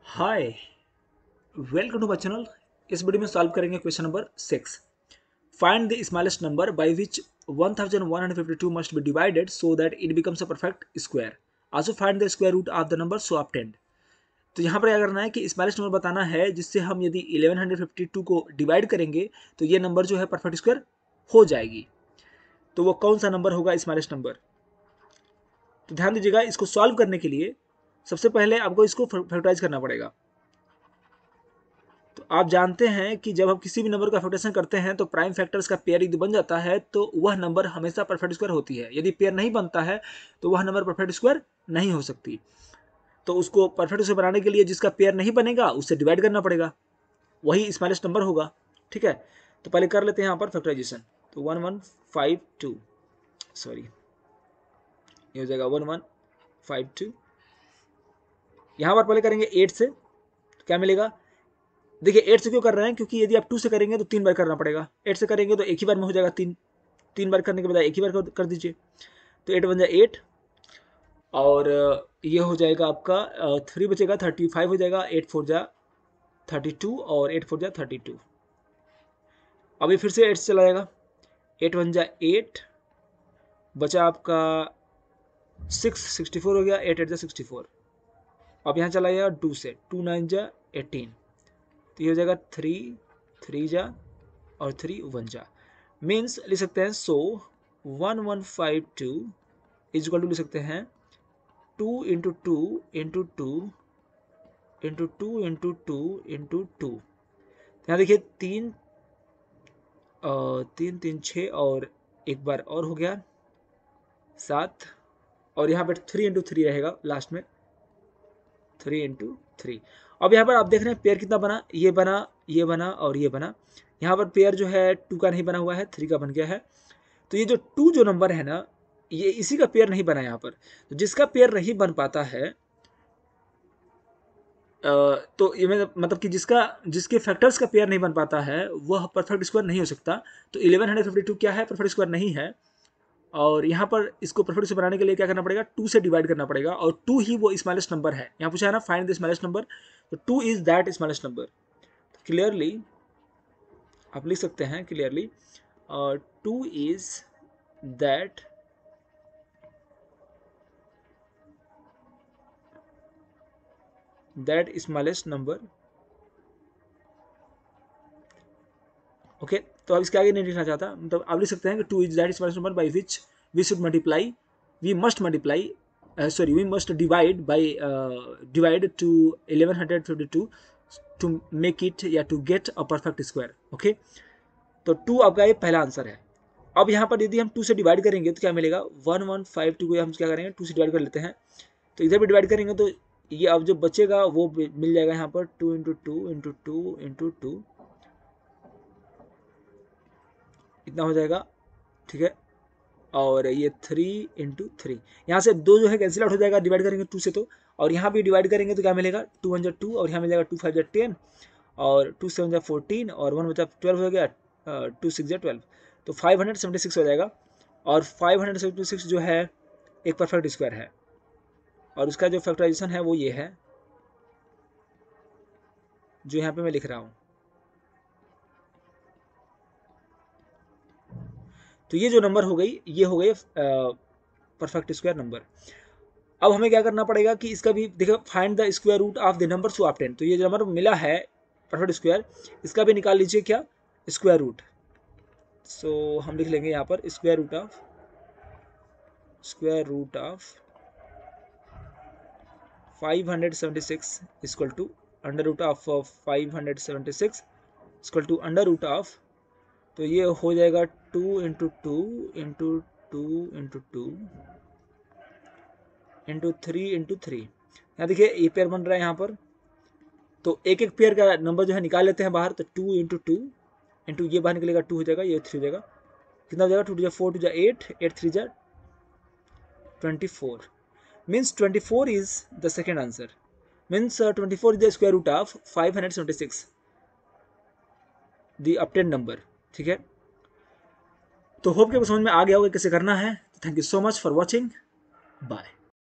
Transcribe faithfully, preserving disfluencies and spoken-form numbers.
Hi, welcome to my channel. इस video में solve करेंगे question number six. Find the smallest number by which one thousand one hundred fifty two must be divided so that it becomes a perfect square. Also find the square root of the number so obtained. तो यहाँ पर क्या करना है कि smallest number बताना है जिससे हम यदि इलेवन फिफ्टी टू को डिवाइड करेंगे तो ये नंबर जो है परफेक्ट स्क्वायर हो जाएगी। तो वो कौन सा नंबर होगा स्मॉलेस्ट नंबर? तो ध्यान दीजिएगा, इसको सॉल्व करने के लिए सबसे पहले आपको इसको फैक्टराइज करना पड़ेगा। तो आप जानते हैं कि जब हम किसी भी नंबर का फैक्टराइजेशन करते हैं तो प्राइम फैक्टर्स का पेयर यदि बन जाता है तो वह नंबर हमेशा परफेक्ट स्क्वायर होती है। यदि पेयर नहीं बनता है तो वह नंबर परफेक्ट स्क्वायर नहीं हो सकती। तो उसको परफेक्ट स्क्वायर बनाने के लिए जिसका पेयर नहीं बनेगा उससे डिवाइड करना पड़ेगा, वही स्मॉलेस्ट नंबर होगा। ठीक है, तो पहले कर लेते हैं यहाँ पर फैक्टराइजेशन। तो one one five two sorry ये हो जाएगा वन वन फाइव टू। यहाँ पर पहले करेंगे एट से, तो क्या मिलेगा? देखिए एट से क्यों कर रहे हैं, क्योंकि यदि आप टू से करेंगे तो तीन बार करना पड़ेगा। एट से करेंगे तो एक ही बार में हो जाएगा, तीन तीन बार करने के बजाय एक ही बार कर दीजिए। तो एट बन जाए एट, और ये हो जाएगा आपका थ्री बचेगा, थर्टी फाइव हो जाएगा। एट फोर जा थर्टी टू और एट फोर जा थर्टी टू। अभी फिर से एट से चला जाएगा। एट वन जा एट, बचा आपका सिक्स, सिक्सटी फोर हो गया। एट एट जा सिक्सटी फोर। अब यहाँ चला जाएगा टू से, टू नाइन जा एटीन। तो ये हो जाएगा थ्री, थ्री जा और थ्री वन जा। मीन्स लिख सकते हैं so one one five two is equal to लिख सकते हैं two into two into two into two into two into two. यहाँ देखिए तीन तीन तीन छः और एक बार और हो गया सात, और यहाँ पर थ्री इंटू थ्री रहेगा लास्ट में, थ्री इंटू थ्री। अब यहाँ पर आप देख रहे हैं पेयर कितना बना, ये बना, ये बना और ये बना। यहाँ पर पेयर जो है टू का नहीं बना हुआ है, थ्री का बन गया है। तो ये जो टू जो नंबर है ना, ये इसी का पेयर नहीं बना यहाँ पर। तो जिसका पेयर नहीं बन पाता है तो ये मतलब कि जिसका जिसके फैक्टर्स का पेयर नहीं बन पाता है वह परफेक्ट स्क्वायर नहीं हो सकता। तो इलेवन फिफ्टी टू क्या है? परफेक्ट स्क्वायर नहीं है। और यहाँ पर इसको परफेक्ट स्क्वायर बनाने के लिए क्या करना पड़ेगा? टू से डिवाइड करना पड़ेगा, और टू ही वो स्मॉलेस्ट नंबर है। यहाँ पूछा है ना फाइंड द स्मॉलेस्ट नंबर, तो two is that smallest number. Clearly आप लिख सकते हैं clearly two is that that smallest number. Okay, तो अब इसके आगे नहीं लिखना चाहता, मतलब आप लिख सकते हैं कि two is that smallest number by which we should multiply we must multiply sorry we must divide by divide to eleven hundred fifty two to make it या to get a perfect square. Okay, तो two आपका ये पहला answer है। अब यहाँ पर यदि हम टू से डिवाइड करेंगे तो क्या मिलेगा? वन वन फाइव टू को हम क्या करेंगे? टू से डिवाइड कर लेते हैं। तो इधर भी डिवाइड करेंगे तो ये अब जो बचेगा वो मिल जाएगा यहाँ पर two into two into two into two, इतना हो जाएगा। ठीक है, और ये थ्री इंटू थ्री, यहाँ से दो जो है कैंसिल आउट हो जाएगा डिवाइड करेंगे टू से। तो और यहाँ भी डिवाइड करेंगे तो क्या मिलेगा? टू वन जा टू, और यहाँ मिल जाएगा टू फाइव जा टेन, और टू सेवन जा फोर्टीन, और वन बचा ट्वेल्व हो गया, टू सिक्स जा ट्वेल्व। तो फाइव हंड्रेड सेवेंटी सिक्स हो जाएगा। और फाइव हंड्रेड सेवेंटी सिक्स जो है एक परफेक्ट स्क्वायर है, और उसका जो फैक्टराइजेशन है वो ये है जो यहाँ पे मैं लिख रहा हूँ। तो ये जो नंबर हो गई ये हो गई परफेक्ट स्क्वायर नंबर। अब हमें क्या करना पड़ेगा कि इसका भी देखो, find the square root of the number so obtain. तो ये जो नंबर मिला है परफेक्ट स्क्वायर, इसका भी निकाल लीजिए क्या? Square root. सो हम लिख लेंगे यहाँ पर square root of square root of five hundred seventy six equal to under root of five hundred seventy six equal to under root of, तो ये हो जाएगा two into two into two into two into three into three. यहाँ देखिए ये pair बन रहा है यहाँ पर, तो एक एक पेयर का नंबर जो है निकाल लेते हैं बाहर। तो टू इंटू टू इंटू ये बाहर निकलेगा, टू हो जाएगा, ये थ्री हो जाएगा। कितना हो जाएगा? टू टू जा फोर, टू जा एट, एट थ्री जा twenty four. Means twenty four is the second answer. Means twenty four is the square root of five hundred seventy six, the obtain number. ठीक है, तो hope कि समझ में आ गया होगा कैसे करना है। Thank you so much for watching, bye.